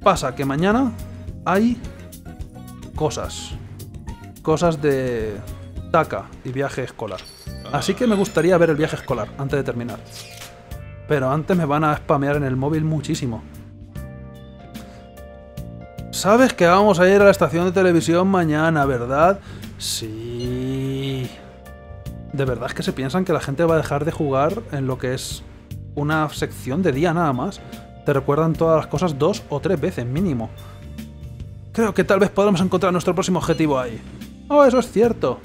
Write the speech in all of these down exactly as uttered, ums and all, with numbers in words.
Pasa que mañana hay cosas. Cosas de Taka y viaje escolar. Así que me gustaría ver el viaje escolar antes de terminar. Pero antes me van a spamear en el móvil muchísimo. Sabes que vamos a ir a la estación de televisión mañana, ¿verdad? Sí. ¿De verdad es que se piensan que la gente va a dejar de jugar en lo que es una sección de día nada más? Te recuerdan todas las cosas dos o tres veces mínimo. Creo que tal vez podremos encontrar nuestro próximo objetivo ahí. Oh, eso es cierto.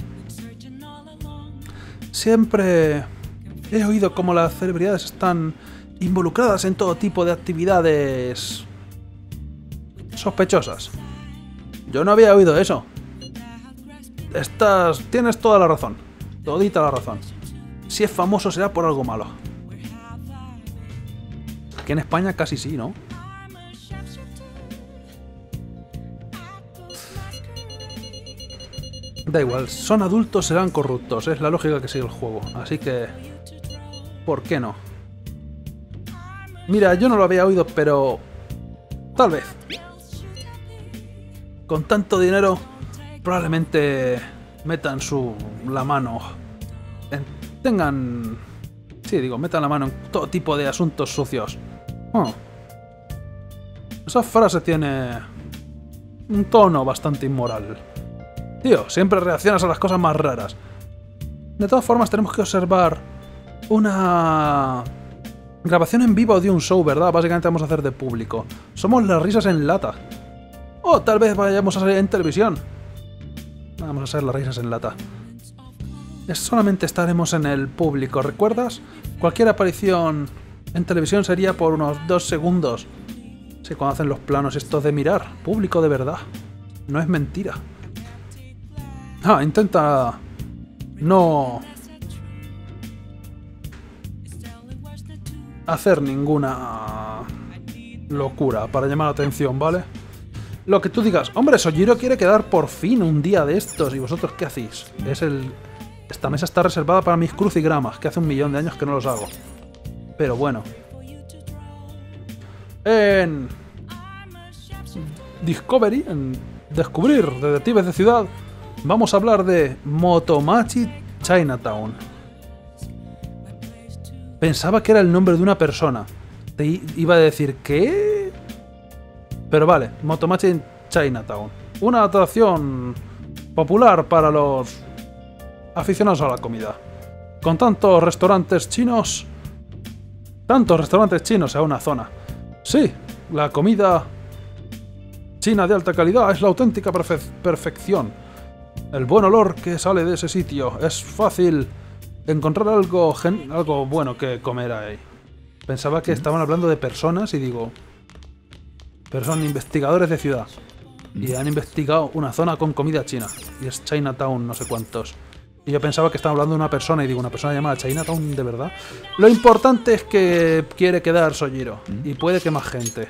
Siempre he oído cómo las celebridades están involucradas en todo tipo de actividades sospechosas. Yo no había oído eso. Estás... Tienes toda la razón. Todita la razón. Si es famoso será por algo malo. Aquí en España casi sí, ¿no? Da igual, son adultos, serán corruptos. Es la lógica que sigue el juego. Así que... ¿por qué no? Mira, yo no lo había oído, pero... tal vez. Con tanto dinero, probablemente metan su... la mano... En, tengan... sí, digo, metan la mano en todo tipo de asuntos sucios. Oh. Esa frase tiene... un tono bastante inmoral. Tío, siempre reaccionas a las cosas más raras. De todas formas, tenemos que observar una grabación en vivo de un show, ¿verdad? Básicamente vamos a hacer de público. Somos las risas en lata. O tal vez vayamos a salir en televisión. Vamos a ser las risas en lata. Es solamente estaremos en el público, ¿recuerdas? Cualquier aparición en televisión sería por unos dos segundos. Sí, cuando hacen los planos estos de mirar. Público de verdad. No es mentira. Ah, intenta no hacer ninguna locura para llamar la atención, ¿vale? Lo que tú digas, hombre, Sojiro quiere quedar por fin un día de estos, ¿y vosotros qué hacéis? Es el... Esta mesa está reservada para mis crucigramas, que hace un millón de años que no los hago. Pero bueno. En... Discovery, en Descubrir Detectives de Ciudad, vamos a hablar de Motomachi Chinatown. Pensaba que era el nombre de una persona. Te iba a decir, ¿qué? Pero vale, Motomachi Chinatown. Una atracción popular para los aficionados a la comida. Con tantos restaurantes chinos... Tantos restaurantes chinos en una zona. Sí, la comida china de alta calidad es la auténtica perfe perfección. El buen olor que sale de ese sitio. Es fácil encontrar algo, gen algo bueno que comer ahí. Pensaba que estaban hablando de personas y digo... Pero son investigadores de ciudad. Y han investigado una zona con comida china. Y es Chinatown no sé cuántos. Y yo pensaba que estaban hablando de una persona y digo, ¿una persona llamada Chinatown de verdad? Lo importante es que quiere quedar Sojiro. Y puede que más gente.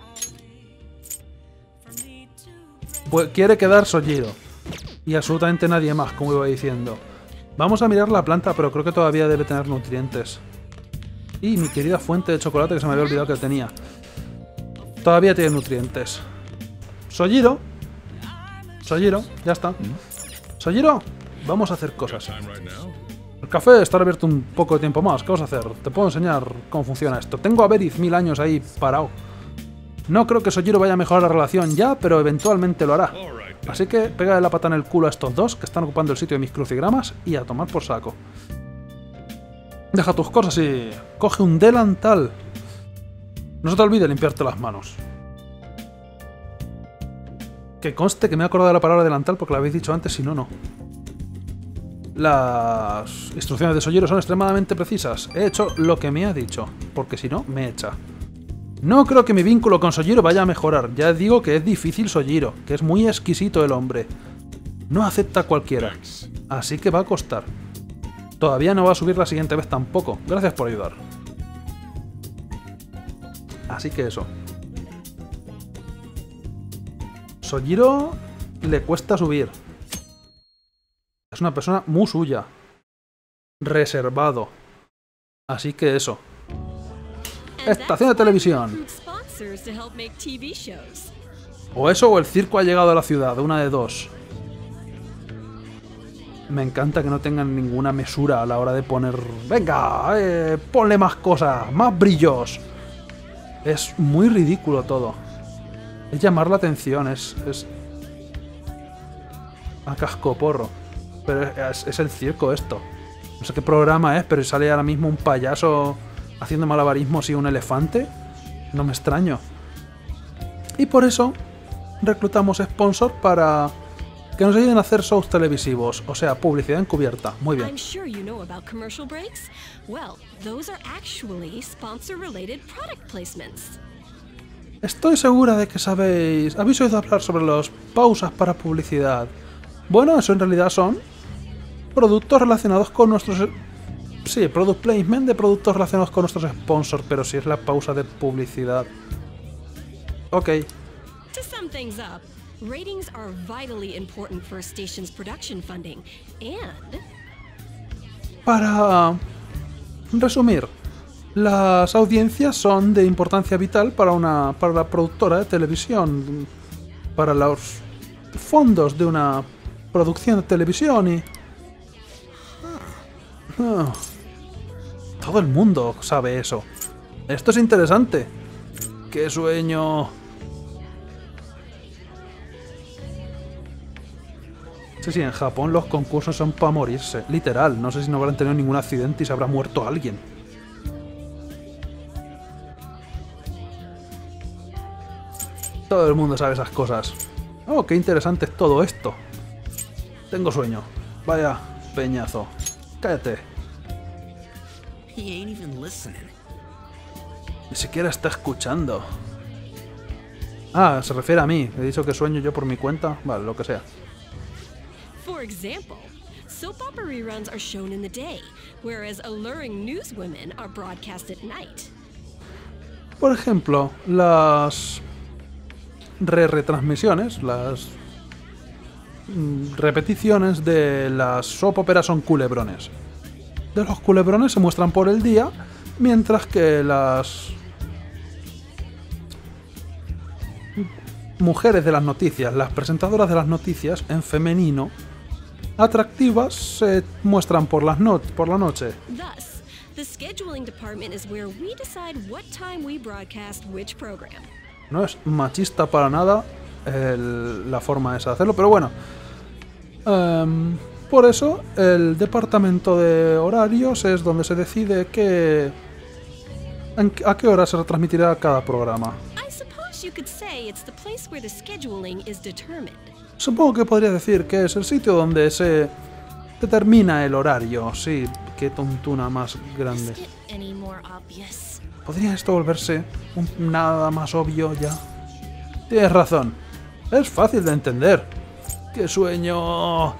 Pues quiere quedar Sojiro. Y absolutamente nadie más, como iba diciendo. Vamos a mirar la planta, pero creo que todavía debe tener nutrientes. Y mi querida fuente de chocolate, que se me había olvidado que tenía. Todavía tiene nutrientes. Sojiro. Sojiro, ya está. Sojiro, vamos a hacer cosas. El café estará abierto un poco de tiempo más. ¿Qué vas a hacer? Te puedo enseñar cómo funciona esto. Tengo a Veriz mil años ahí parado. No creo que Sojiro vaya a mejorar la relación ya, pero eventualmente lo hará. Así que pégale la pata en el culo a estos dos que están ocupando el sitio de mis crucigramas y a tomar por saco. Deja tus cosas y coge un delantal. No se te olvide limpiarte las manos. Que conste que me he acordado de la palabra delantal porque la habéis dicho antes, si no, no. Las instrucciones de Sojiro son extremadamente precisas. He hecho lo que me ha dicho, porque si no, me echa. No creo que mi vínculo con Sojiro vaya a mejorar. Ya digo que es difícil Sojiro, que es muy exquisito el hombre. No acepta a cualquiera. Así que va a costar. Todavía no va a subir la siguiente vez tampoco. Gracias por ayudar. Así que eso. Sojiro le cuesta subir. Es una persona muy suya. Reservado. Así que eso. Estación de televisión. producers to help make T V shows. O eso o el circo ha llegado a la ciudad, una de dos. Me encanta que no tengan ninguna mesura a la hora de poner... ¡Venga! Eh, ¡Ponle más cosas! ¡Más brillos! Es muy ridículo todo. Es llamar la atención, es... es... a cascoporro. Pero es, es el circo esto. No sé qué programa es, pero sale ahora mismo un payaso haciendo malabarismos y un elefante. No me extraño. Y por eso reclutamos sponsor para que nos ayuden a hacer shows televisivos, o sea, publicidad encubierta. Muy bien. I'm sure you know about commercial breaks. Well, those are actually sponsor-related product placements. Estoy segura de que sabéis... ¿Habéis oído hablar sobre las pausas para publicidad? Bueno, eso en realidad son productos relacionados con nuestros... Sí, product placement de productos relacionados con nuestros sponsors, pero si es la pausa de publicidad. Ok. To sum things up, ratings are vitally important for a station's production funding, and... Para resumir, las audiencias son de importancia vital para una para la productora de televisión, para los fondos de una producción de televisión y... Oh, todo el mundo sabe eso. Esto es interesante. ¡Qué sueño! Sí, sí, en Japón los concursos son para morirse. Literal, no sé si no habrán tenido ningún accidente y se habrá muerto alguien. Todo el mundo sabe esas cosas. Oh, qué interesante es todo esto. Tengo sueño. Vaya peñazo. Cállate. He ain't even listening. Ni siquiera está escuchando. Ah, se refiere a mí. He dicho que sueño yo por mi cuenta. Vale, lo que sea. For example, soap opera reruns are shown in the day, whereas alluring newswomen are broadcast at night. Por ejemplo, las re-retransmisiones, las mm, repeticiones de las soap operas son culebrones. De los culebrones se muestran por el día, mientras que las mujeres de las noticias, las presentadoras de las noticias en femenino, atractivas, se muestran por las no por la noche. Thus, the scheduling department is where we decide what time we broadcast which program. No es machista para nada el, la forma esa de hacerlo, pero bueno. Um, por eso, el departamento de horarios es donde se decide que, en, a qué hora se retransmitirá cada programa. I suppose you could say it's the place where the scheduling is determined. Supongo que podría decir que es el sitio donde se determina el horario. Sí, qué tontuna más grande. Is it any more obvious? ¿Podría esto volverse un nada más obvio ya? Tienes razón. Es fácil de entender. ¡Qué sueño!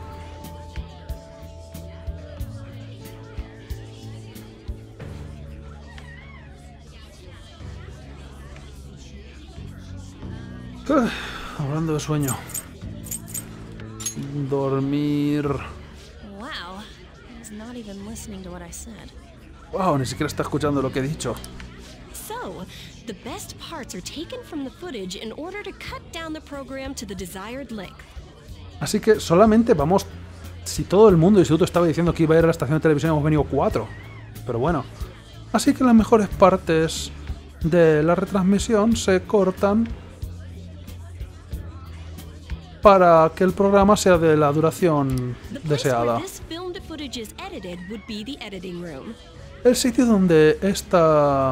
Uf, hablando de sueño. Dormir... Wow, he's not even listening to what I said. Wow, ni siquiera está escuchando lo que he dicho. So, the best parts are taken from the footage in order to cut down the program to the desired length. Así que solamente vamos... Si todo el mundo del instituto estaba diciendo que iba a ir a la estación de televisión, hemos venido cuatro. Pero bueno. Así que las mejores partes de la retransmisión se cortan para que el programa sea de la duración The place deseada. where this filmed footage is edited would be the editing room. El sitio donde esta...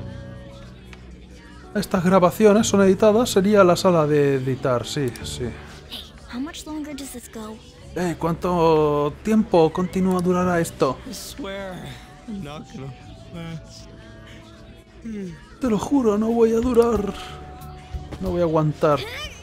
estas grabaciones son editadas sería la sala de editar, sí, sí. Hey, how much longer does this go? Eh, ¿cuánto tiempo continúa durará esto? I swear, I'm not gonna last. Te lo juro, no voy a durar. No voy a aguantar.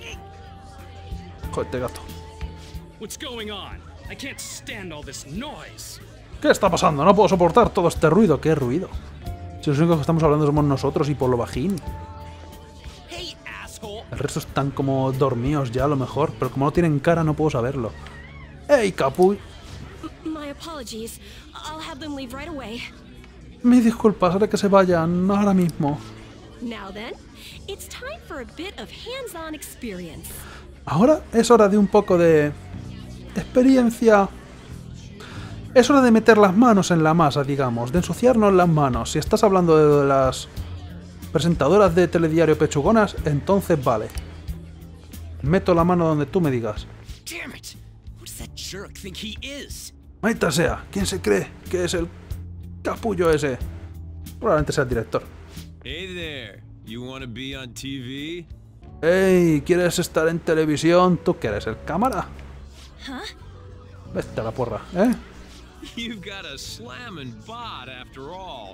Joder, gato. What's going on? I can't stand all this noise. ¿Qué está pasando? No puedo soportar todo este ruido. ¿Qué ruido? Si los únicos que estamos hablando somos nosotros y por lo bajín. Hey, asshole! El resto están como dormidos ya a lo mejor, pero como no tienen cara no puedo saberlo. ¡Ey, Capuy! My apologies. I'll have them leave right away. Mis disculpas, haré que se vayan ahora mismo. Now then, It's time for a bit of hands-on experience. Ahora es hora de un poco de experiencia. Es hora de meter las manos en la masa, digamos, de ensuciarnos las manos. Si estás hablando de las presentadoras de telediario pechugonas, entonces vale. Meto la mano donde tú me digas. Damn it! Who does that jerk think he is? Maita sea, ¿quién se cree que es el capullo ese? Probablemente sea el director. Hey there, you wanna be on T V? Hey, ¿quieres estar en televisión? ¿Tú qué eres, el cámara? Huh? Vete a la porra, ¿eh? You've got a slammin' bod after all.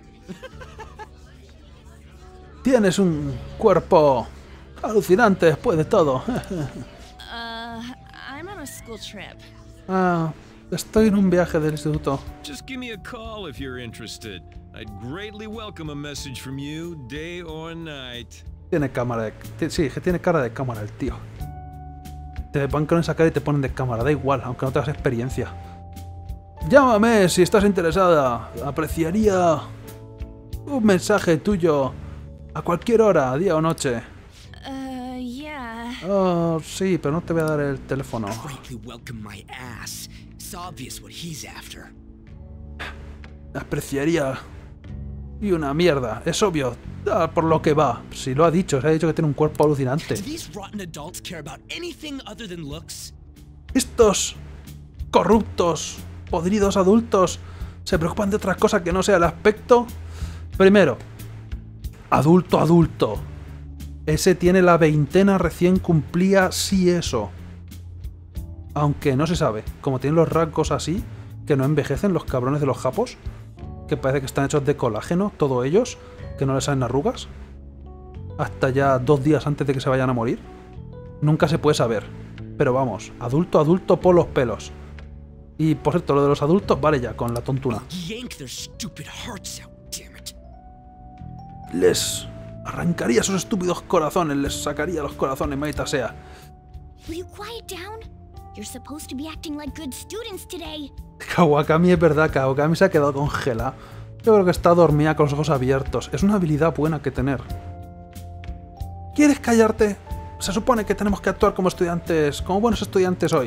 Tienes un cuerpo alucinante después de todo. Uh, I'm on a school trip. Ah, estoy en un viaje del instituto. Just give me a call if you're interested. I'd greatly welcome a message from you, day or night. Tiene cámara de... Sí, que tiene cara de cámara el tío. Te van con esa cara y te ponen de cámara, da igual, aunque no tengas experiencia. Llámame si estás interesada. Apreciaría un mensaje tuyo a cualquier hora, día o noche. Uh, yeah. Oh, sí, pero no te voy a dar el teléfono. Greatly welcome my ass. It's obvious what he's after. Apreciaría... Y una mierda, es obvio, ah, por lo que va. Si lo ha dicho, se ha dicho que tiene un cuerpo alucinante. Do these rotten adults care about anything other than looks? Estos corruptos, podridos adultos, se preocupan de otra cosa que no sea el aspecto. Primero, adulto, adulto. Ese tiene la veintena recién cumplía, sí eso. Aunque no se sabe, como tienen los rasgos así, que no envejecen los cabrones de los japos, que parece que están hechos de colágeno, todos ellos, que no les salen arrugas, hasta ya dos días antes de que se vayan a morir. Nunca se puede saber. Pero vamos, adulto, adulto por los pelos. Y por cierto, lo de los adultos vale ya, con la tontuna. Yank their stupid hearts out, damn it. Les arrancaría sus estúpidos corazones, les sacaría los corazones, maldita sea. Will you quiet down? You're supposed to be acting like good students today. Kawakami es verdad, Kawakami se ha quedado congelada. Yo creo que está dormida con los ojos abiertos. Es una habilidad buena que tener. ¿Quieres callarte? Se supone que tenemos que actuar como estudiantes, como buenos estudiantes hoy.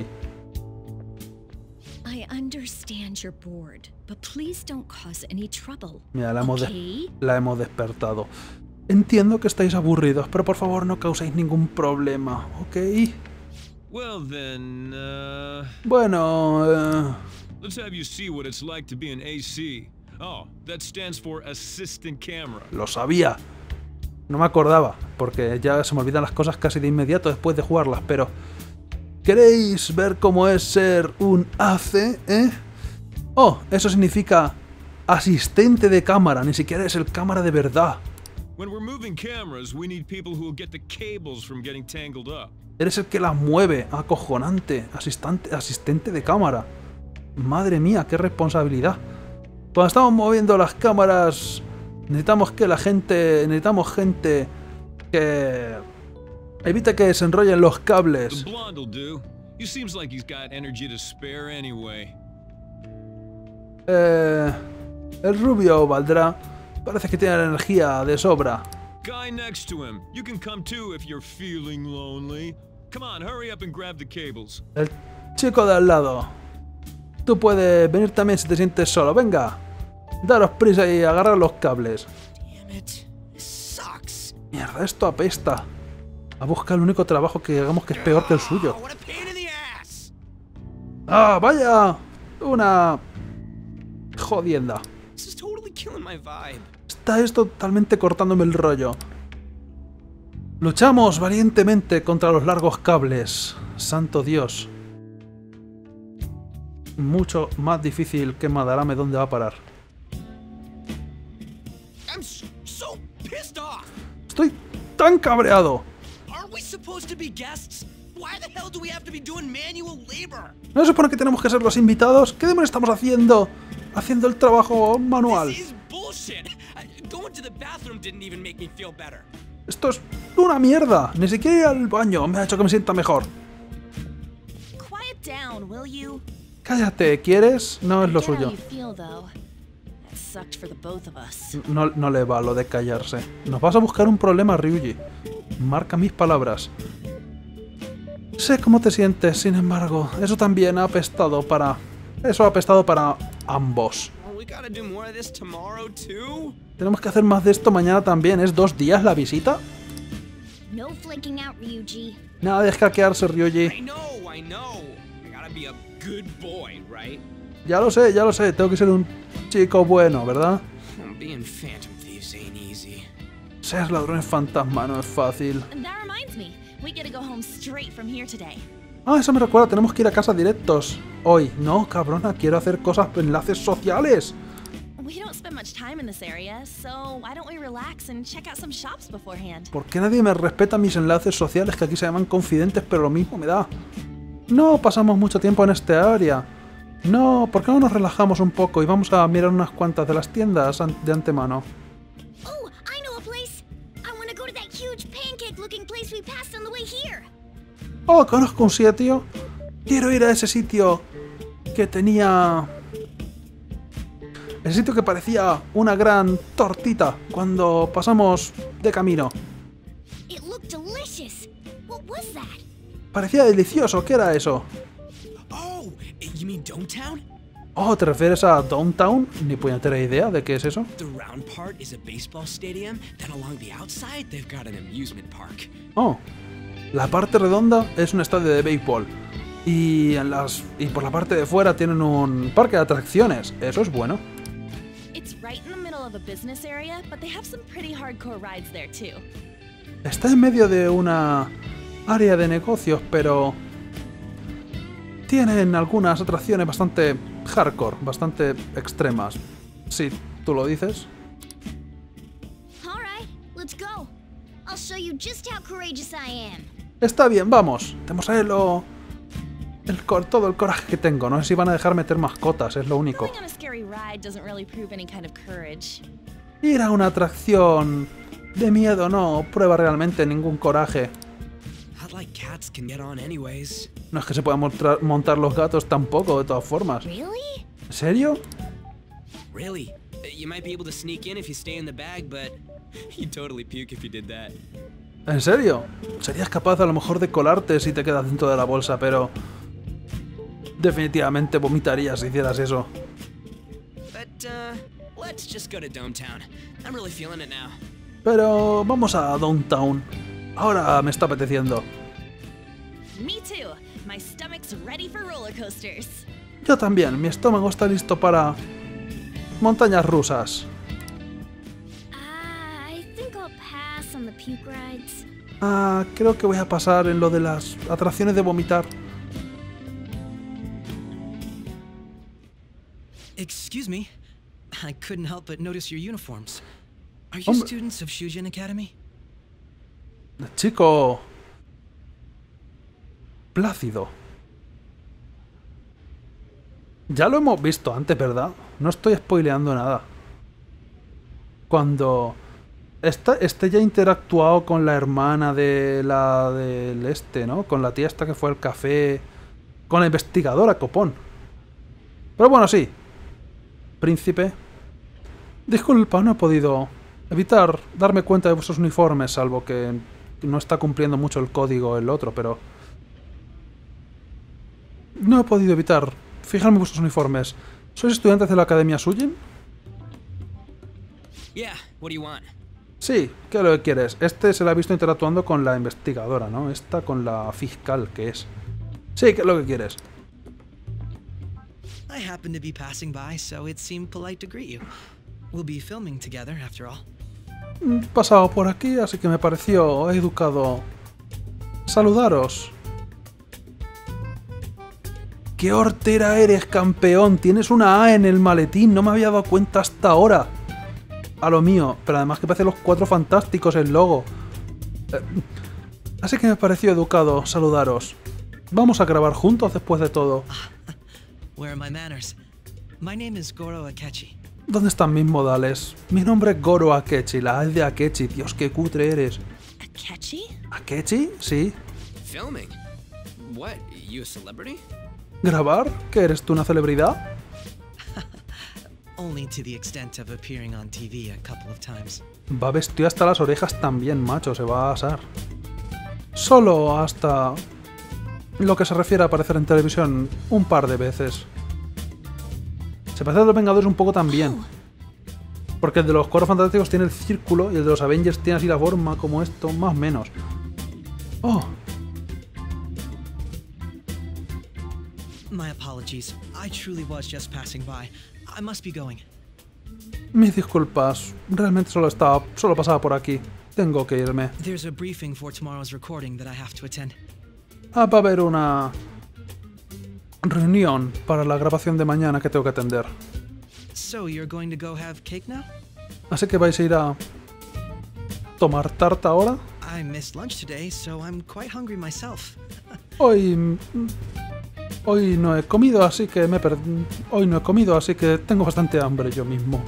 I understand you're bored, but please don't cause any trouble. Mira, la hemos, de- Okay? la hemos despertado. Entiendo que estáis aburridos, pero por favor no causéis ningún problema, ¿ok? Well then, uh... Bueno, eh... let's have you see what it's like to be an A C. Oh, that stands for Assistant Camera. lo sabía. No me acordaba, porque ya se me olvidan las cosas casi de inmediato después de jugarlas, pero... ¿Queréis ver cómo es ser un A C, eh? Oh, eso significa asistente de cámara, ni siquiera es el cámara de verdad. When we're moving cameras, we need people who will get the cables from getting tangled up. Eres el que las mueve, acojonante, asistente, asistente de cámara. Madre mía, qué responsabilidad. Cuando estamos moviendo las cámaras, necesitamos que la gente, necesitamos gente que evite que se enrollen los The cables. blonde will do. He seems like he's got energy to spare anyway. Eh, el rubio valdrá. Parece que tiene la energía de sobra. Guy next to him, you can come too if you're feeling lonely. Come on, hurry up and grab the cables. El chico de al lado. Tú puedes venir también si te sientes solo. Venga, daros prisa y agarrar los cables. Damn it. This sucks. Mierda, esto apesta. A buscar el único trabajo que hagamos que es peor que el suyo. Oh, what a pain in the ass. ¡Ah, vaya! Una... jodienda. This is totally killing my vibe. Está esto totalmente cortándome el rollo. Luchamos valientemente contra los largos cables. Santo Dios. Mucho más difícil que Madarame dónde va a parar. I'm s- so pissed off. Estoy tan cabreado. Aren't we supposed to be guests? Why the hell do we have to be doing manual labor? ¿No se supone que tenemos que ser los invitados? ¿Qué demonios estamos haciendo? Haciendo el trabajo manual. This is bullshit. I- Going to the bathroom didn't even make me feel better. Esto es una mierda. Ni siquiera ir al baño me ha hecho que me sienta mejor. Quiet down, will you? Cállate, ¿quieres? No es lo Get how suyo. you feel, though. That sucked for the both of us. No, no le va lo de callarse. Nos vas a buscar un problema, Ryuji. Marca mis palabras. Sé cómo te sientes, sin embargo, eso también ha apestado para... Eso ha apestado para ambos. Oh, we gotta do more of this tomorrow too? Tenemos que hacer más de esto mañana también. ¿Es dos días la visita? No flaking out, Ryuji. Nada de escaquearse, I Ryuji. know, I know. I gotta be a good boy, right? Ya lo sé, ya lo sé. Tengo que ser un chico bueno, ¿verdad? Being Phantom Thieves ain't easy. Ser ladrones fantasma no es fácil. And that reminds me, we get to go home straight from here today. Ah, eso me recuerda. Tenemos que ir a casa directos. Hoy. No, cabrona. Quiero hacer cosas, enlaces sociales. We don't spend much time in this area, so why don't we relax and check out some shops beforehand? ¿Por qué nadie me respeta mis enlaces sociales que aquí se llaman confidentes, pero lo mismo me da? No pasamos mucho tiempo en este área. No, ¿por qué no nos relajamos un poco y vamos a mirar unas cuantas de las tiendas an- de antemano? Oh, I know a place. I want to go to that huge pancake-looking place we passed on the way here. Oh, conozco un sitio. Quiero ir a ese sitio que tenía... El sitio que parecía una gran tortita cuando pasamos de camino. It looked delicious. What was that? Parecía delicioso. ¿Qué era eso? Oh, you mean Dometown? Oh, ¿te refieres a Downtown? Ni puñetera idea de qué es eso. The round part is a baseball stadium, then along the outside they've got an amusement park. Oh, la parte redonda es un estadio de béisbol. Y, en las, y por la parte de fuera tienen un parque de atracciones. Eso es bueno. It's right in the middle of a business area, but they have some pretty hardcore rides there too. Está en medio de una área de negocios, pero tienen algunas atracciones bastante hardcore, bastante extremas. Si tú lo dices. All right, let's go. I'll show you just how courageous I am. Está bien, vamos. Demostraré lo... El, cor- todo el coraje que tengo. No sé si van a dejar meter mascotas, es lo único. Going on a scary ride doesn't really prove any kind of courage. Ir a una atracción de miedo no prueba realmente ningún coraje. Not like cats can get on anyways. No es que se puedan montar, montar los gatos tampoco, de todas formas. Really? ¿En serio? Really? You might be able to sneak in if you stay in the bag, but you'd totally puke if you did that. ¿En serio? Serías capaz a lo mejor de colarte si te quedas dentro de la bolsa, pero... definitivamente vomitarías si hicieras eso. But, uh, let's just go to Dometown. I'm really feeling it now. Pero vamos a Downtown. Ahora me está apeteciendo. Me too. My stomach's ready for roller coasters. Yo también, mi estómago está listo para... montañas rusas. Uh, I think I'll pass on the puke rides. Ah, creo que voy a pasar en lo de las atracciones de vomitar. Excuse me. I couldn't help but notice your uniforms. Are you Hombre. students of Shujin Academy? Chico... plácido. Ya lo hemos visto antes, ¿verdad? No estoy spoileando nada. Cuando... Esta, este ya ha interactuado con la hermana de la del este, ¿no? Con la tía esta que fue al café... Con la investigadora, copón. Pero bueno, sí. Príncipe. Disculpa, no he podido evitar darme cuenta de vuestros uniformes, salvo que no está cumpliendo mucho el código el otro, pero... No he podido evitar fijarme en vuestros uniformes. ¿Sois estudiantes de la Academia Shujin? Yeah, what do you want? Sí, ¿qué es lo que quieres? Este se la ha visto interactuando con la investigadora, ¿no? Esta con la fiscal, que es. Sí, ¿qué es lo que quieres? I happened to be passing by, so it seemed polite to greet you. We'll be filming together, after all. He pasado por aquí, así que me pareció educado saludaros. ¡Qué hortera eres, campeón! Tienes una A en el maletín, no me había dado cuenta hasta ahora. A lo mío, pero además que parece los Cuatro Fantásticos el logo. Eh, así que me pareció educado saludaros. Vamos a grabar juntos después de todo. Where are my manners? My name is Goro Akechi. ¿Dónde están mis modales? Mi nombre es Goro Akechi, la haz de Akechi. Dios, qué cutre eres. Akechi? ¿Akechi? Sí. Filming? What? You a celebrity? ¿Grabar? ¿Qué eres tú, una celebridad? only to the extent of appearing on T V a couple of times. Va vestido hasta las orejas también, macho, se va a asar. Solo hasta lo que se refiere a aparecer en televisión un par de veces. Se parece a los Vengadores un poco también. Porque el de los Cuatro Fantásticos tiene el círculo y el de los Avengers tiene así la forma como esto, más o menos. Oh. My apologies. I truly was just passing by. I must be going. Mis disculpas. Realmente solo estaba, solo pasaba por aquí. Tengo que irme. There's a briefing for tomorrow's recording that I have to attend. Ah, va a haber una reunión para la grabación de mañana que tengo que atender. So you're going to go have cake now? Así que vais a ir a tomar tarta ahora. I missed lunch today, so I'm quite hungry myself. Hoy hoy no he comido, así que me per... hoy no he comido, así que tengo bastante hambre yo mismo.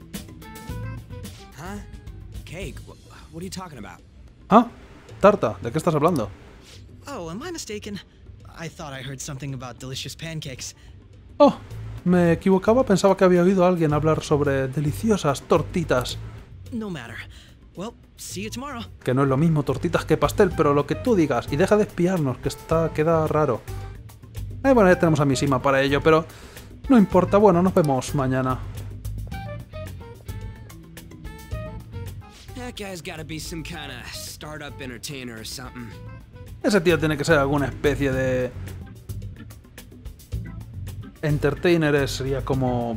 Huh? Cake? Wh- What are you talking about? Ah, tarta. ¿De qué estás hablando? Oh, am I mistaken? I thought I heard something about delicious pancakes. Oh, me equivocaba. Pensaba que había oído a alguien hablar sobre deliciosas tortitas. No matter. Well, see you tomorrow. Que no es lo mismo tortitas que pastel, pero lo que tú digas. Y deja de espiarnos, que está queda raro. Eh, bueno, ya tenemos a Mishima para ello, pero no importa. Bueno, nos vemos mañana. That guy's gotta be some kind of startup entertainer or something. Ese tío tiene que ser alguna especie de entertainer, sería como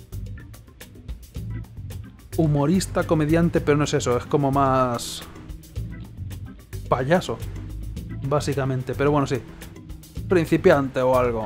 humorista, comediante, pero no es eso, es como más payaso, básicamente. Pero bueno, sí, principiante o algo.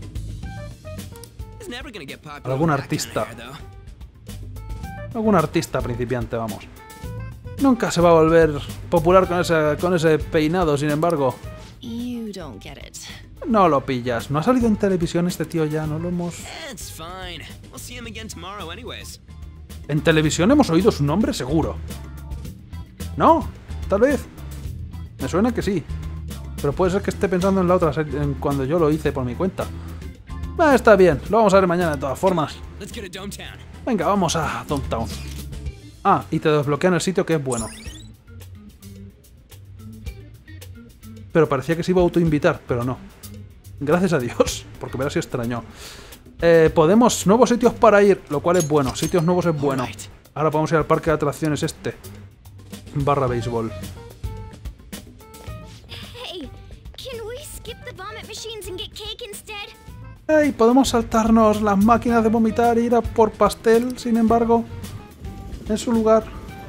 He's never gonna get popular Algún with that artista. kinda hair, though. Algún artista principiante, vamos. Nunca se va a volver popular con ese, con ese peinado, sin embargo. You don't get it. No lo pillas. No ha salido en televisión este tío ya, no lo hemos... It's fine. We'll see him again tomorrow anyways. En televisión hemos oído su nombre seguro. ¿No? Tal vez. Me suena que sí. Pero puede ser que esté pensando en la otra serie, en cuando yo lo hice por mi cuenta. Ah, está bien, lo vamos a ver mañana de todas formas. Let's get to Dometown. Venga, vamos a Downtown. Ah, y te desbloquean el sitio, que es bueno. Pero parecía que se iba a autoinvitar, pero no. Gracias a Dios, porque me hubiera sido extraño. Eh, podemos nuevos sitios para ir, lo cual es bueno. Sitios nuevos es bueno. Ahora podemos ir al parque de atracciones este. Barra béisbol. Hey, can we skip the vomit machines and get cake instead? Hey, podemos saltarnos las máquinas de vomitar e ir a por pastel, sin embargo, en su lugar.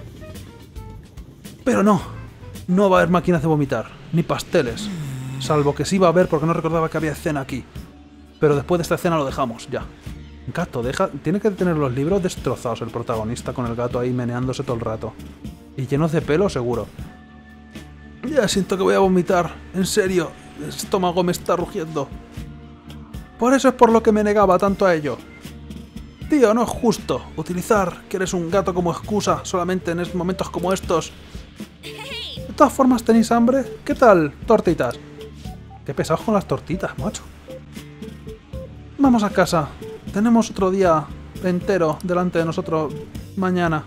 Pero no, no va a haber máquinas de vomitar, ni pasteles. Salvo que sí va a haber, porque no recordaba que había escena aquí. Pero después de esta escena lo dejamos, ya. Gato, deja... Tiene que tener los libros destrozados el protagonista, con el gato ahí meneándose todo el rato. Y llenos de pelo, seguro. Ya siento que voy a vomitar, en serio. El estómago me está rugiendo. Por eso es por lo que me negaba tanto a ello. Tío, no es justo utilizar que eres un gato como excusa solamente en momentos como estos. De todas formas, ¿tenéis hambre? ¿Qué tal, tortitas? Qué pesados con las tortitas, macho. Vamos a casa. Tenemos otro día entero delante de nosotros mañana.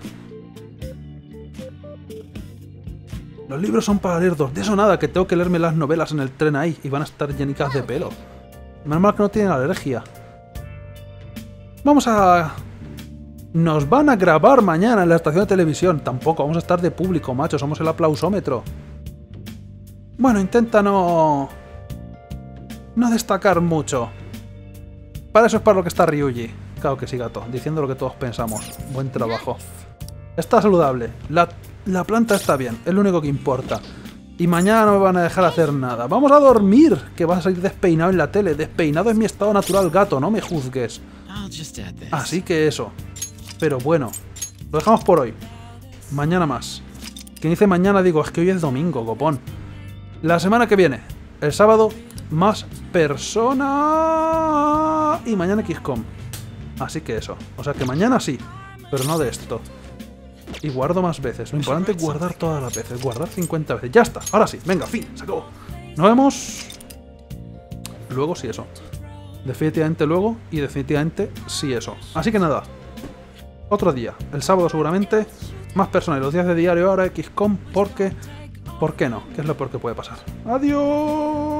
Los libros son para leer dos. De eso nada, que tengo que leerme las novelas en el tren ahí y van a estar llenicas de pelo. Menos mal que no tienen alergia. Vamos a... Nos van a grabar mañana en la estación de televisión. Tampoco, vamos a estar de público, macho. Somos el aplausómetro. Bueno, intenta no... No destacar mucho. Para eso es para lo que está Ryuji. Claro que sí, gato. Diciendo lo que todos pensamos. Buen trabajo. Está saludable. La, la planta está bien. Es lo único que importa. Y mañana no me van a dejar hacer nada. Vamos a dormir, que vas a salir despeinado en la tele. Despeinado es mi estado natural, gato. No me juzgues. Así que eso. Pero bueno, lo dejamos por hoy. Mañana más. Quien dice mañana, digo, es que hoy es domingo, copón. La semana que viene, el sábado, más persona. Y mañana X COM. Así que eso. O sea que mañana sí, pero no de esto. Y guardo más veces. Lo importante es guardar todas las veces. Guardar cincuenta veces. Ya está. Ahora sí. Venga, fin. Se acabó. Nos vemos. Luego sí eso. Definitivamente luego. Y definitivamente sí eso. Así que nada. otro día. El sábado seguramente. Más personas. Y los días de diario ahora X COM porque... ¿Por qué no? ¿Qué es lo peor que puede pasar? ¡Adiós!